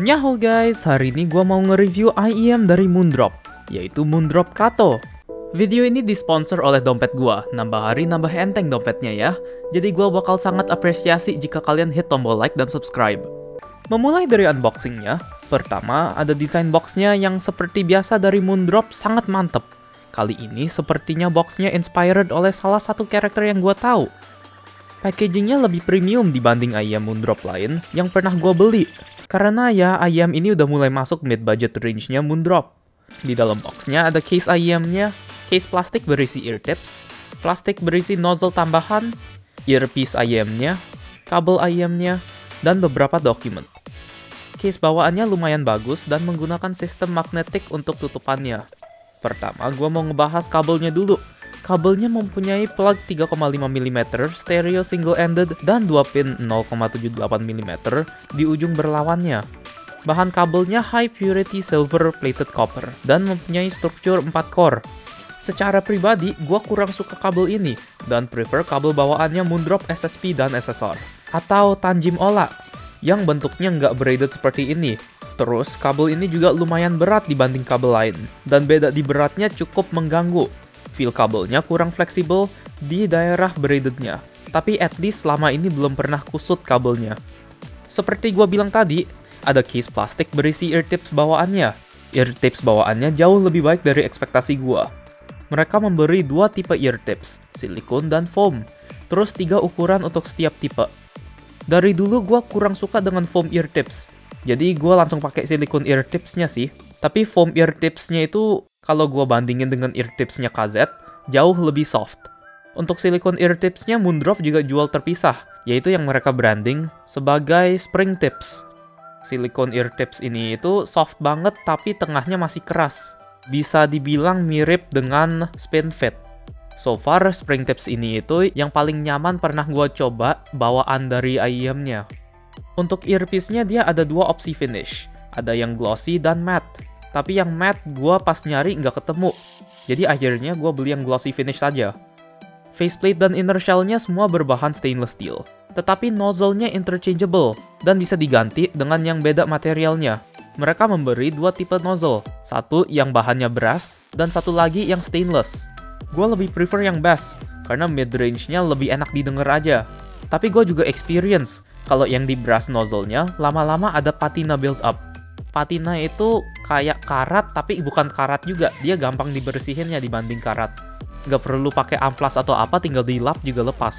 Nyaho guys, hari ini gua mau nge-review IEM dari Moondrop, yaitu Moondrop Kato. Video ini disponsor oleh dompet gua, nambah hari nambah enteng dompetnya ya. Jadi gua bakal sangat apresiasi jika kalian hit tombol like dan subscribe. Memulai dari unboxingnya, pertama ada desain boxnya yang seperti biasa dari Moondrop sangat mantep. Kali ini sepertinya boxnya inspired oleh salah satu karakter yang gua tahu. Packagingnya lebih premium dibanding IEM Moondrop lain yang pernah gua beli. Karena ya IEM ini udah mulai masuk mid-budget range-nya Moondrop. Di dalam boxnya ada case IEM-nya, case plastik berisi ear tips, plastik berisi nozzle tambahan, earpiece IEM-nya, kabel IEM-nya, dan beberapa dokumen. Case bawaannya lumayan bagus dan menggunakan sistem magnetik untuk tutupannya. Pertama, gua mau ngebahas kabelnya dulu. Kabelnya mempunyai plug 3,5 mm stereo single-ended dan 2 pin 0,78 mm di ujung berlawannya. Bahan kabelnya high purity silver plated copper dan mempunyai struktur 4 core. Secara pribadi, gua kurang suka kabel ini dan prefer kabel bawaannya Moondrop SSP dan SSR atau Tanjim Ola yang bentuknya nggak braided seperti ini. Terus, kabel ini juga lumayan berat dibanding kabel lain dan beda di beratnya cukup mengganggu. Feel kabelnya kurang fleksibel di daerah braidednya, tapi at least selama ini belum pernah kusut kabelnya. Seperti gua bilang tadi, ada case plastik berisi ear tips bawaannya. Ear tips bawaannya jauh lebih baik dari ekspektasi gua. Mereka memberi dua tipe ear tips, silikon dan foam, terus 3 ukuran untuk setiap tipe. Dari dulu gua kurang suka dengan foam ear tips, jadi gua langsung pakai silikon ear tipsnya sih. Tapi foam ear tipsnya itu kalau gua bandingin dengan ear tipsnya KZ, jauh lebih soft. Untuk silikon ear tipsnya Moondrop juga jual terpisah, yaitu yang mereka branding sebagai spring tips. Silikon ear tips ini itu soft banget tapi tengahnya masih keras. Bisa dibilang mirip dengan spin fit. So far, spring tips ini itu yang paling nyaman pernah gua coba bawaan dari IEM-nya. Untuk earpiece-nya dia ada 2 opsi finish. Ada yang glossy dan matte. Tapi yang matte gua pas nyari nggak ketemu. Jadi akhirnya gua beli yang glossy finish saja. Faceplate dan inner shell-nya semua berbahan stainless steel. Tetapi nozzle-nya interchangeable dan bisa diganti dengan yang beda materialnya. Mereka memberi 2 tipe nozzle. Satu yang bahannya brass dan satu lagi yang stainless. Gua lebih prefer yang brass karena mid-range-nya lebih enak didengar aja. Tapi gua juga experience kalau yang di brass nozzle-nya lama-lama ada patina build up. Patina itu kayak karat tapi bukan karat juga, dia gampang dibersihinnya dibanding karat. Nggak perlu pakai amplas atau apa, tinggal dilap juga lepas.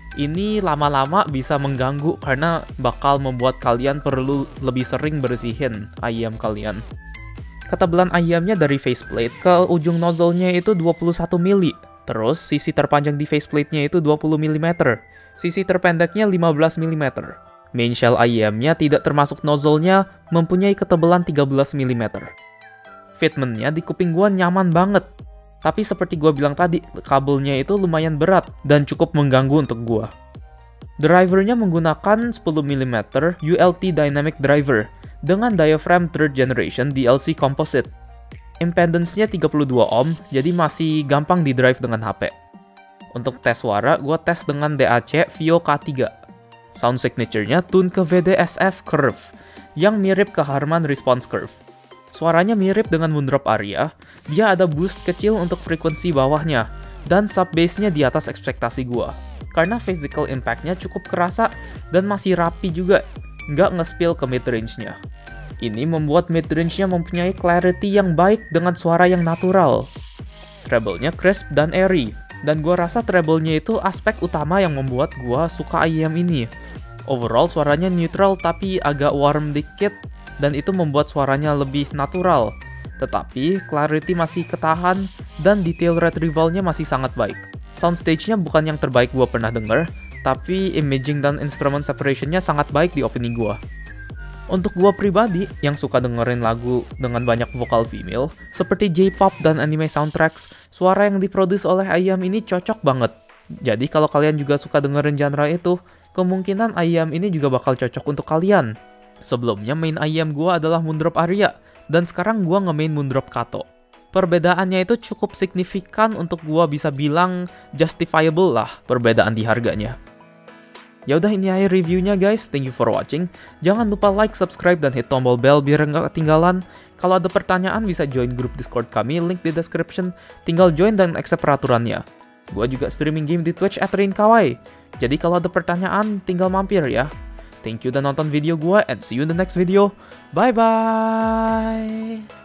Ini lama-lama bisa mengganggu karena bakal membuat kalian perlu lebih sering bersihin IEM kalian. Ketebalan IEM-nya dari faceplate ke ujung nozzle-nya itu 21 mili. Terus sisi terpanjang di faceplate-nya itu 20 mm. Sisi terpendeknya 15 mm. Main shell IEM-nya tidak termasuk nozzle-nya mempunyai ketebalan 13 mm. Fitment-nya di kuping gua nyaman banget. Tapi seperti gua bilang tadi, kabelnya itu lumayan berat dan cukup mengganggu untuk gua. Driver-nya menggunakan 10 mm ULT Dynamic Driver dengan diaphragm 3rd generation DLC composite. Impedance-nya 32 ohm, jadi masih gampang di-drive dengan HP. Untuk tes suara, gua tes dengan DAC Vio K3. Sound signature-nya tune ke VDSF Curve, yang mirip ke Harman Response Curve. Suaranya mirip dengan Moondrop Aria, dia ada boost kecil untuk frekuensi bawahnya, dan sub bass-nya di atas ekspektasi gua. Karena physical impact-nya cukup kerasa, dan masih rapi juga, nggak nge-spill ke mid-range-nya. Ini membuat mid-range-nya mempunyai clarity yang baik dengan suara yang natural. Treble-nya crisp dan airy, dan gua rasa treble-nya itu aspek utama yang membuat gua suka IEM ini. Overall suaranya neutral tapi agak warm dikit, dan itu membuat suaranya lebih natural. Tetapi clarity masih ketahan dan detail retrieval-nya masih sangat baik. Soundstage-nya bukan yang terbaik gua pernah denger, tapi imaging dan instrument separation-nya sangat baik di opini gua. Untuk gua pribadi yang suka dengerin lagu dengan banyak vokal female, seperti J-pop dan anime soundtracks, suara yang diproduksi oleh IEM ini cocok banget. Jadi kalau kalian juga suka dengerin genre itu, kemungkinan IEM ini juga bakal cocok untuk kalian. Sebelumnya main IEM gua adalah Moondrop Aria, dan sekarang gua nge-main Moondrop Kato. Perbedaannya itu cukup signifikan untuk gua bisa bilang justifiable lah perbedaan di harganya. Ya udah, ini aja reviewnya guys. Thank you for watching. Jangan lupa like, subscribe, dan hit tombol bell biar nggak ketinggalan. Kalau ada pertanyaan bisa join grup Discord kami, link di description. Tinggal join dan accept peraturannya. Gua juga streaming game di Twitch @RainKawai. Jadi kalau ada pertanyaan tinggal mampir ya. Thank you udah nonton video gua and see you in the next video. Bye bye.